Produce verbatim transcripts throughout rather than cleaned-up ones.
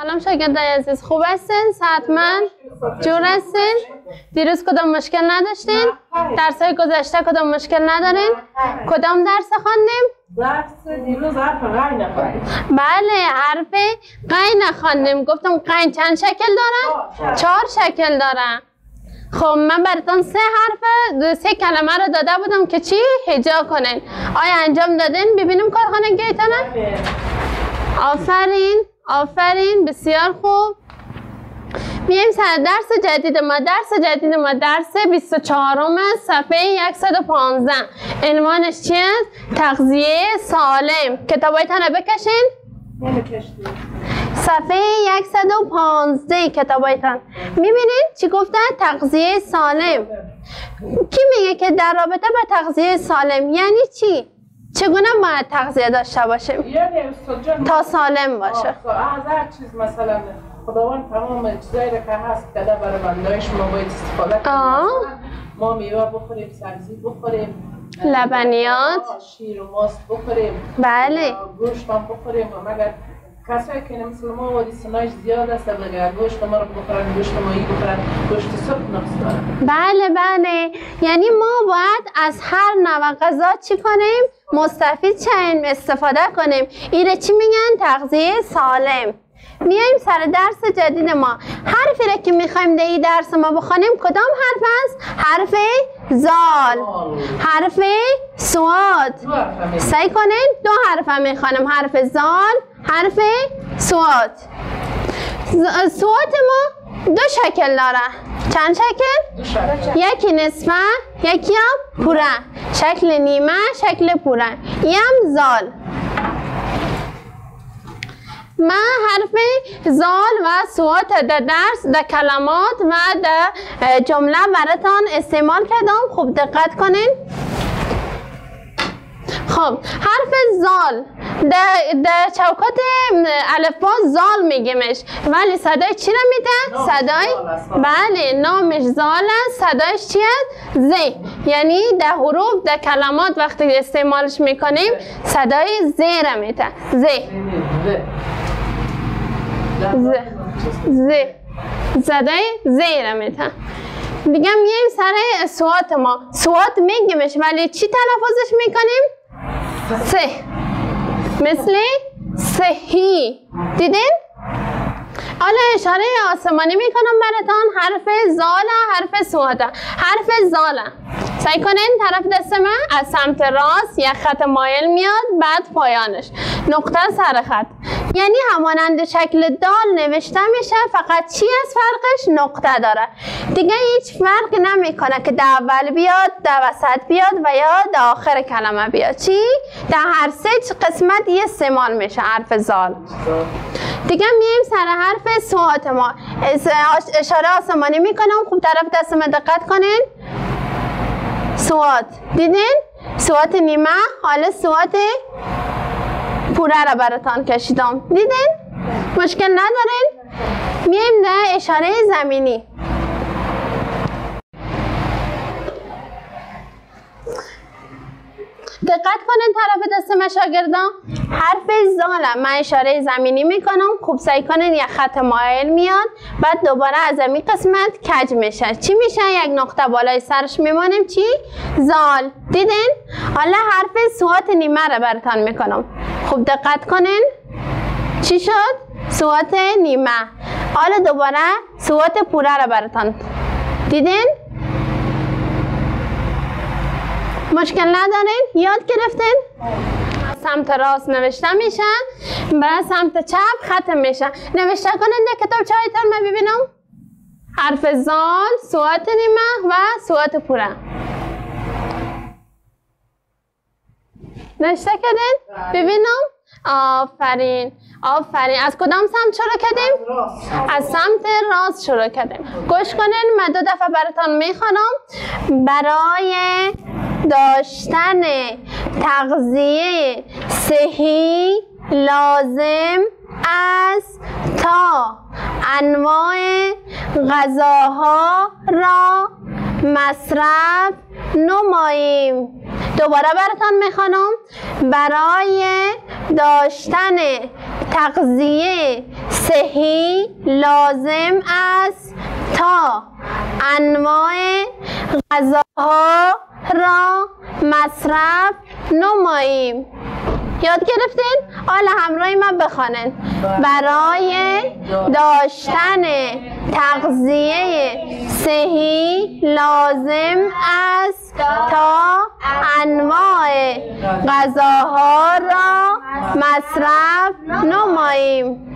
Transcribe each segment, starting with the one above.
سلام شاگردای عزیز، خوب هستین؟ صحتمند؟ جور هستین؟ دیروز کدام مشکل نداشتین؟ درسای گذشته کدام مشکل ندارین؟ کدام درس خواندیم؟ درس دیروز حرف غین نخواندیم. بله، حرف غین نخواندیم. گفتم غین چند شکل دارن؟ چهار شکل دارن. خب من براتون سه حرف سه کلمه رو داده بودم که چی؟ هجا کنین. آیا انجام دادین؟ ببینیم کارخانگیتونه؟ آفرین آفرین بسیار خوب. میایم سر درس جدید ما. درس جدید ما درس بیست و چهارم صفحه صد و پانزده. عنوانش چی است؟ تغذیه سالم. کتابایتان رو بکشین. صفحه صد و پانزده کتابایتان. میبینید چی گفته؟ تغذیه سالم. کی میگه که در رابطه با تغذیه سالم یعنی چی؟ چگونه باید تغذیه داشته باشیم تا سالم باشه؟ از هر چیز مثلا خداوند تمام چیزایی که هست کده برای بندهایش ما باید استفاده کنیم. ما میوه بخوریم، سبزی بخوریم، لبنیات، شیر و ماست بخوریم، بله، گوشت هم بخوریم. و مگر کسایی که مثل ما وادی سنایش زیاد است، اگر گوشت ما رو بخورن، گوشت ماهی بخورن، گوشت سرخ نقص داره. بله بله، یعنی ما باید از هر نوع غذا چی کنیم؟ مستفید شیم، استفاده کنیم. اینه چی میگن؟ تغذیه سالم. میایم سر درس جدید ما. حرفی را که میخوایم در این درس ما بخونیم کدام حرف است؟ حرف زال، حرف سواد. سعی کنین دو حرف هم میخوانم، حرف زال، حرف سواد. سواد ما دو شکل داره. چند شکل؟ یکی نصفه، یکی هم پوره. شکل نیمه، شکل پوره. یم زال. من حرف زال و سوات در درس در کلمات و در جمله براتان استعمال کردم. خوب دقت کنین. خب حرف زال در, در چوکات الفبا زال میگیمش، ولی صدای چی را میده؟ صدای بله نامش زال است. صدایش چی است؟ ز. یعنی در حروف در کلمات وقتی استعمالش میکنیم صدای ز را میده. ز ز ز صدای ز را میده. دیگه میایم سر سوات ما. سوات میگیمش ولی چی تلفظش میکنیم؟ سه. مثل صحی. دیدین؟ حالا اشاره آسمانی میکنم براتان. حرف زال، حرف سواد. حرف زال سعی کنین طرف دست من از سمت راست یک خط مایل میاد، بعد پایانش نقطه سر خط، یعنی همانند شکل دال نوشته میشه، فقط چی از فرقش؟ نقطه داره. دیگه هیچ فرق نمیکنه که در اول بیاد، در وسط بیاد و یا در آخر کلمه بیاد. چی؟ در هر سه قسمت یه استعمال میشه حرف زال. دیگه میایم سر حرف سوات ما. اشاره آسمانی میکنم. خوب طرف دست من دقت کنین. سوات. دیدین؟ سوات نیمه. حالا سوات پوره را براتان کشیدم. دیدین؟ مشکل ندارین؟ میایم در اشاره زمینی. دقت کنین طرف دست من شاگردان. حرف زال من اشاره زمینی میکنم. خوب سعی کنین یک خط مایل میاد، بعد دوباره از این قسمت کج میشه. چی میشه؟ یک نقطه بالای سرش میمانیم. چی؟ زال. دیدین؟ حالا حرف سوات نیمه را براتان میکنم. خوب دقت کنین. چی شد؟ سوات نیمه. حالا دوباره سوات پوره را براتان. دیدین؟ مشکل ندارین؟ یاد گرفتین؟ سمت راست نوشته میشه، به سمت چپ ختم میشه. نوشته کنین در کتاب چایتان من ببینم. حرف زال، سوات نیمه و سوات پوره. نوشته کردین؟ ببینم. آفرین آفرین. از کدام سمت شروع کردیم؟ از سمت راست شروع کردیم. گوش کنین، من دو دفعه براتان میخوانم. برای داشتن تغذیه صحی لازم است تا انواع غذاها را مصرف نماییم. دوباره براتان میخوانم. برای داشتن تغذیه صحی لازم است تا انواع غذاها را مصرف نماییم. یاد گرفتین؟ حالا همراه من بخوانن. برای داشتن تغذیه صحی لازم است تا انواع غذاها را مصرف نماییم.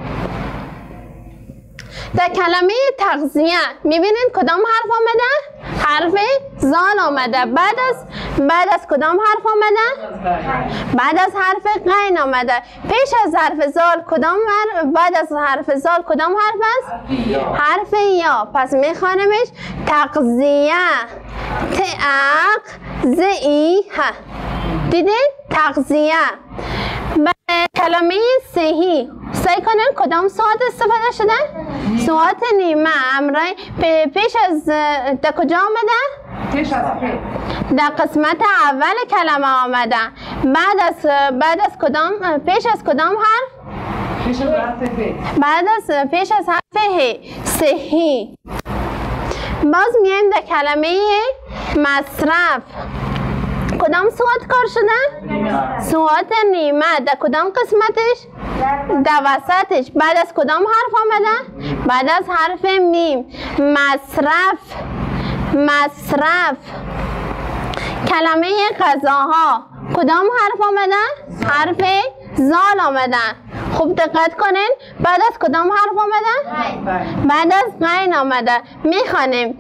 در کلمه تغذیه میبینین کدام حرف آمده؟ حرف زال آمده. بعد از بعد از کدام حرف آمده؟ بعد از حرف غین آمده. پیش از حرف زال کدام حرف؟ بعد از حرف زال کدام حرف است؟ حرف یا. پس میخوانمش تغذیه تغذیه. دیدین؟ تغذیه. کلمه صحی سعی کنین کدام صوت استفاده شده؟ صوت نیمه. امرای پیش از در کجا آمده؟ پیش از در قسمت اول کلمه آمده. بعد از بعد از کدام پیش از کدام حرف؟ پیش از حرف ب. بعد از پیش از حرف ه. صحی. باز میایم در کلمه مصرف. کدام صوت کار شده؟ صوت نیمه. در کدام قسمتش؟ در وسطش. بعد از کدام حرف آمده؟ بعد از حرف میم. مصرف مصرف. کلمه غذاها کدام حرف آمده؟ حرف زال آمده. خوب دقت کنین. بعد از کدام حرف آمده؟ بعد از غین آمده. میخوانیم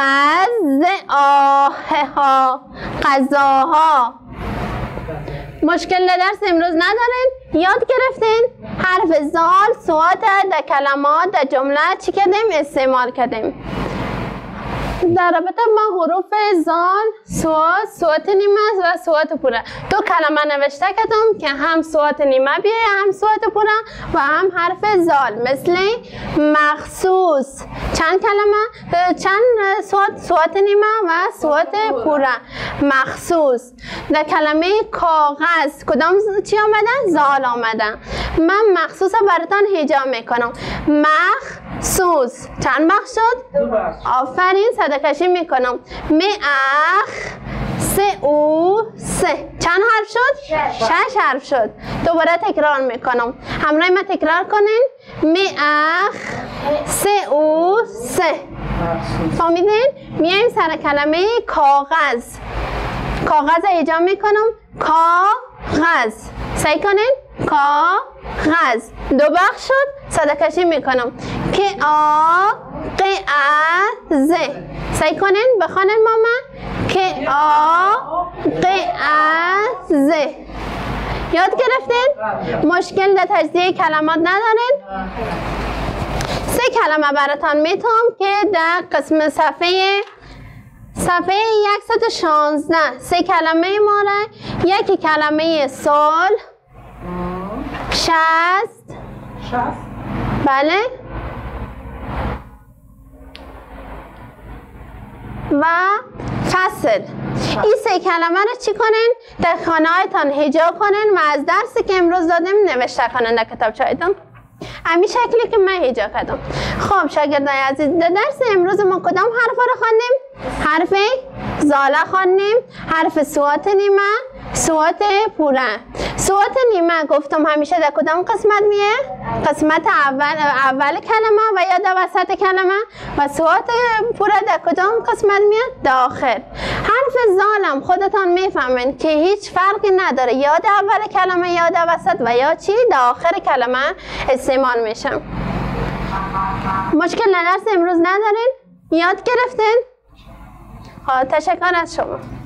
غذاها غذاها. مشکل در درس امروز ندارین؟ یاد گرفتین؟ حرف زال صوت در کلمات در جمله چی کردیم؟ استعمال کردیم. در رابطه با حروف زال، صوت، صوت نیمه و صوت پوره دو کلمه نوشته کردم که هم صوت نیمه بیه هم صوت پوره و هم حرف زال. مثل مخصوص چند کلمه چند صوت؟ صوت نیمه و صوت پوره. مخصوص. در کلمه کاغذ کدام چی آمده؟ زال آمده. من مخصوص براتون هجا میکنم. مخصوص چند بخش شد؟ آفرین. صدقشی میکنم. مخ سه او سه چند حرف شد؟ شش, شش حرف شد. دوباره تکرار میکنم. همراه من تکرار کنین. مخ سه او سه. فهمیدین؟ میایم سر کلمه کاغذ. کاغذ ایجا میکنم. کاغذ. سعی کنین. کاغذ. دو بخش شد. صدقشی میکنم. که آ ق ا ز. سعی کنین بخوانین ماما. که آ ق ا ز. یاد گرفتین؟ مشکل در تجزیه کلمات ندارین؟ سه کلمه براتون میتونم که در قسم صفحه صفحه صد و شانزده سه کلمه ما را. یکی کلمه سال. شست. شست. بله. و فصل. این سه کلمه رو چی کنین؟ در خانه هایتان هجا کنین و از درسی که امروز دادیم نوشته کنین در کتابچه هایتان. همین شکلی که من هجا کردم. خب شاگردان عزیز در درس امروز ما کدام حرف رو خواندیم؟ حرف زاله خواندیم. حرف صوت نیمه. صوت پوره. صوت نیمه گفتم همیشه در کدام قسمت میه؟ قسمت اول اول کلمه و یا در وسط کلمه. و صوت پوره در کدام قسمت میاد؟ در آخر. حرف زالم خودتان میفهمین که هیچ فرقی نداره یا در اول کلمه یا در وسط و یا چی در آخر کلمه استعمال میشه. مشکل در درس امروز ندارین؟ یاد گرفتین؟ تشکر از شما.